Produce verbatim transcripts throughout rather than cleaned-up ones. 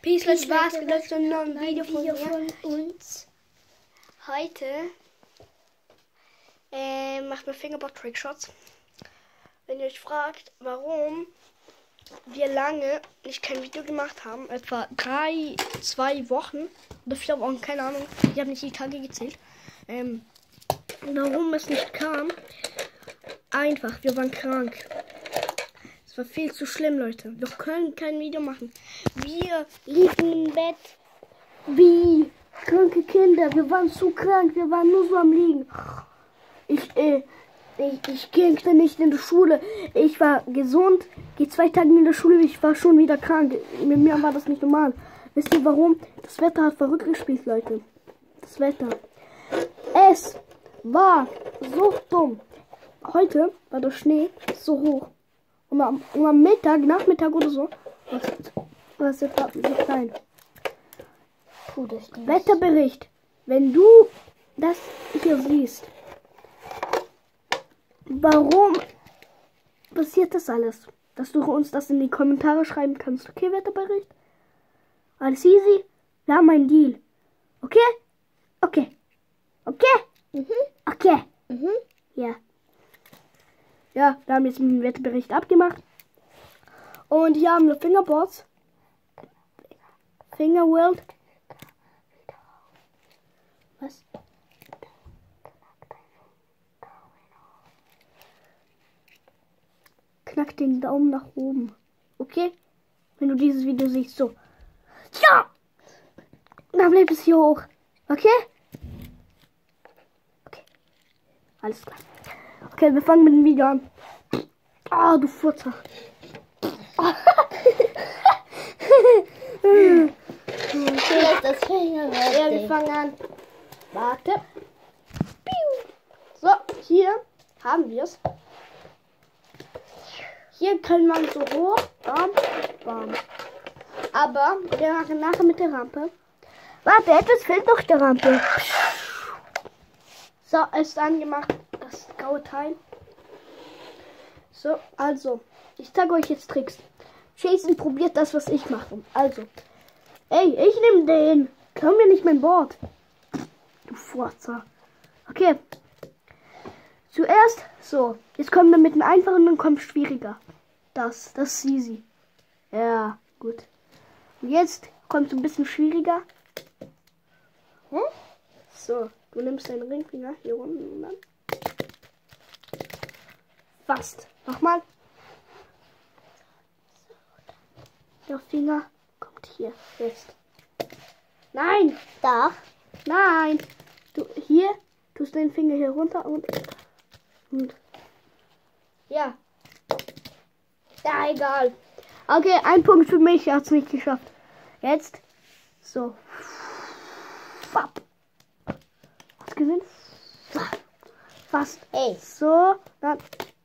Peace, Leute, was gesagt zu einem neuen Video von, Video mir. von uns. Heute äh, macht mir Fingerboard Trickshots. Wenn ihr euch fragt, warum wir lange nicht kein Video gemacht haben, etwa drei, zwei Wochen oder vier Wochen, keine Ahnung, ich habe nicht die Tage gezählt, ähm, warum es nicht kam, einfach, wir waren krank. Es war viel zu schlimm, Leute. Wir können kein Video machen. Wir liegen im Bett wie kranke Kinder. Wir waren zu krank. Wir waren nur so am Liegen. Ich, äh, ich, ich ging dann nicht in die Schule. Ich war gesund. Gehe zwei Tage in der Schule. Ich war schon wieder krank. Mit mir war das nicht normal. Wisst ihr warum? Das Wetter hat verrückt gespielt, Leute. Das Wetter. Es war so dumm. Heute war der Schnee so hoch. Und am, und am Mittag, Nachmittag oder so, was, was jetzt so klein. Puh, das stinkt. Wetterbericht. Wenn du das hier siehst, warum passiert das alles? Dass du uns das in die Kommentare schreiben kannst. Okay, Wetterbericht? Alles easy? Wir haben einen Deal. Okay? Okay. Okay? Mhm. Okay. Mhm. Ja. Ja, wir haben jetzt einen Wetterbericht abgemacht. Und hier haben wir Fingerboards. Fingerworld. Was? Knack den Daumen nach oben. Okay? Wenn du dieses Video siehst, so. Ja! Dann bleibt es hier hoch. Okay? Okay. Alles klar. Okay, wir fangen mit dem Video an. Ah, oh, du Furzer. Vielleicht das Fingerwerk. Ja, wir fangen an. Warte. So, hier haben wir es. Hier können wir so hoch. Bam, bam. Aber wir machen nachher mit der Rampe. Warte, etwas fehlt noch der Rampe. So, ist angemacht. Das graue Teil. So, also, ich zeige euch jetzt Tricks. Jason probiert das, was ich mache. Also, ey, ich nehme den. Klau mir nicht mein Board. Du Furzer. Okay. Zuerst, so, jetzt kommen wir mit dem einfachen und dann kommt schwieriger. Das, das ist easy. Ja, gut. Und jetzt kommt so ein bisschen schwieriger. Hm? So, du nimmst deinen Ringfinger hier unten und dann. Fast. Nochmal. Der Finger kommt hier fest. Nein! Doch. Nein! Du hier tust den Finger hier runter und. und ja. Ja, egal. Okay, ein Punkt für mich. Er hat es nicht geschafft. Jetzt. So. Fapp. Hast du gesehen? Fast. Ey. So. Dann.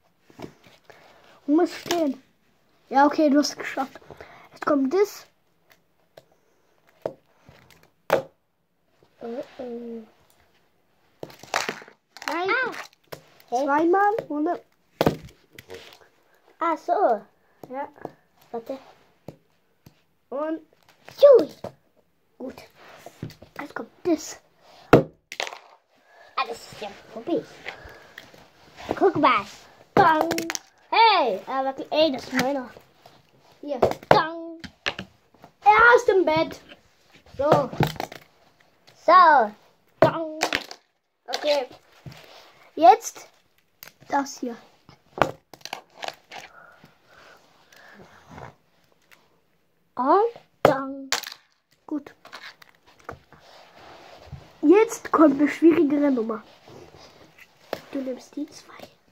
Du musst stehen. Ja, okay, du hast es geschafft. Jetzt kommt das. Oh, oh. Nein. Ah. Hey. Zweimal. Und dann. Ah, so. Ja. Warte. Und. Tschui. Gut. Jetzt kommt das. Ah, das ist ja vorbei. Guck mal. Bang. Hey! Aber, ey, das ist meiner. Hier. Bang. Er ist im Bett. So. So. Bang. Okay. Jetzt das hier. Und dann. Gut. Jetzt kommt eine schwierigere Nummer. Du nimmst die zwei.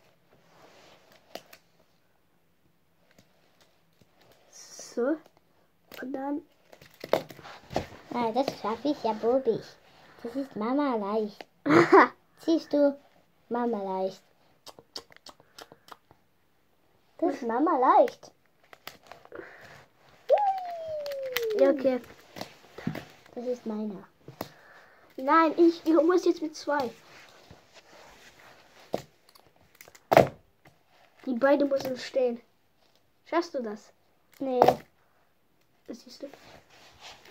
So. Und dann. Ah, das schaffe ich ja bobig. Das ist Mama leicht. Siehst du? Mama leicht. Das ist Mama leicht. Ja, okay. Das ist meiner. Nein, ich, ich muss jetzt mit zwei. Die beiden müssen stehen. Schaffst du das? Nee. Das siehst du.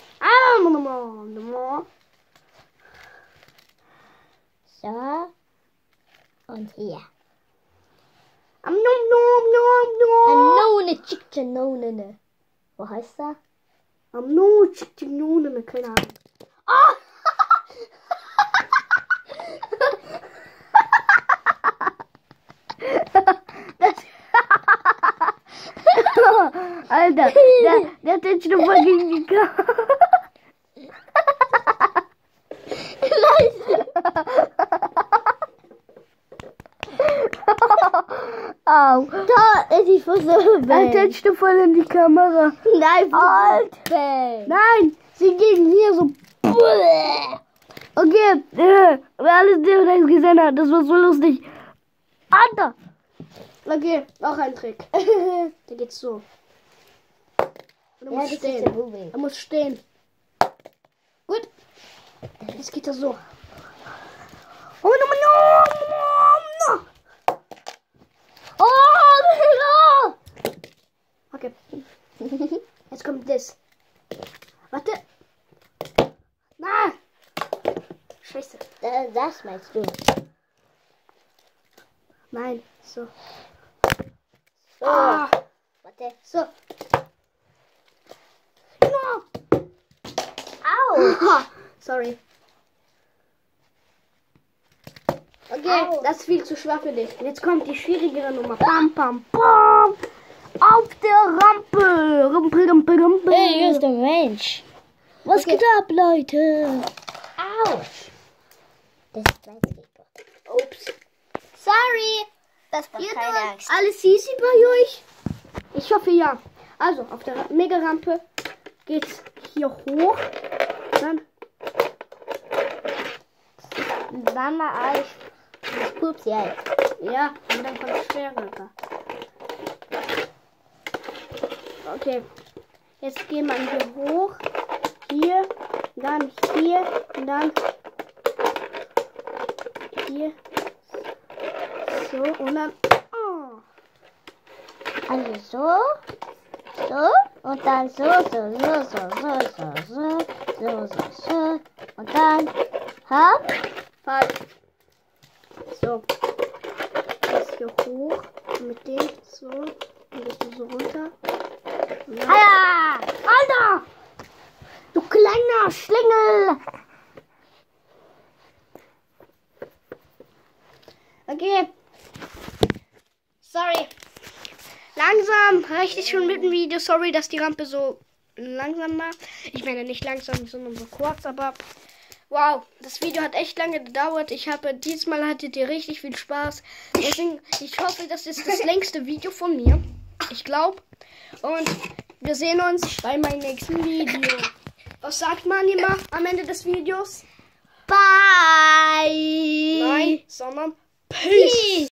So. Und hier. Am nom nom nom nom. Anone Chicken. Wo heißt er? Am no Chicken. Keine Ahnung. Ah! Das Alter, der, der hat jetzt schon mal gegen die Kamera. Au. Da ist die Versuche. Er tätscht voll in die Kamera. Nein, Alter. Nein, sie gehen hier so. Okay, äh, wer alles direkt gesehen hat, das war so lustig. Alter. Okay, noch ein Trick. Der geht so. Und er Ja, muss das stehen. ist der Bubi. Er muss stehen. Gut. Jetzt geht er so. Oh, no, no, no, no. Oh, no. Okay. Jetzt kommt das. Warte. Na. Scheiße. Da- Das meinst du. Nein. So. So. Ah. Warte. So. No. Au. Sorry. Okay, Au. das ist viel zu schwer für dich. Und jetzt kommt die schwierigere Nummer. Bam, bam, bam. Auf der Rampe. Rumpel, rumpel, rumpel. Hey, hier ist der Mensch. Was Okay. geht ab, Leute? Autsch. Das ist mein Skateboard. Ups. Sorry. Das war Ihr keine dort Angst. alles easy bei euch? Ich hoffe ja. Also, auf der Ra- Mega-Rampe geht's hier hoch. Dann Dann mal euch das Pups jetzt. ja, und dann kommt schwerer. Okay. Jetzt gehen wir hier hoch. Hier. Dann hier. Und dann hier. So. Und dann. Oh. Also so, so und dann so, so, so, so, so, so, so, so, so, so und dann hopp. Falsch. So. Jetzt hier hoch. Mit dem so. Und jetzt so runter. Und dann- Alter! Alter! Du kleiner Schlingel! Okay. Sorry. Langsam reicht es schon mit dem Video. Sorry, dass die Rampe so langsam war. Ich meine nicht langsam, sondern so kurz, aber wow, das Video hat echt lange gedauert. Ich habe diesmal hattet ihr richtig viel Spaß. Deswegen, ich hoffe, das ist das längste Video von mir. Ich glaube. Und wir sehen uns bei meinem nächsten Video. Was sagt man immer am Ende des Videos? Bye! Nein, sondern Peace.